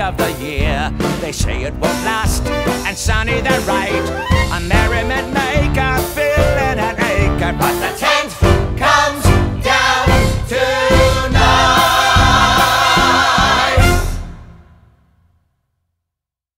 of the year. They say it won't last, and sunny they're right. A merriment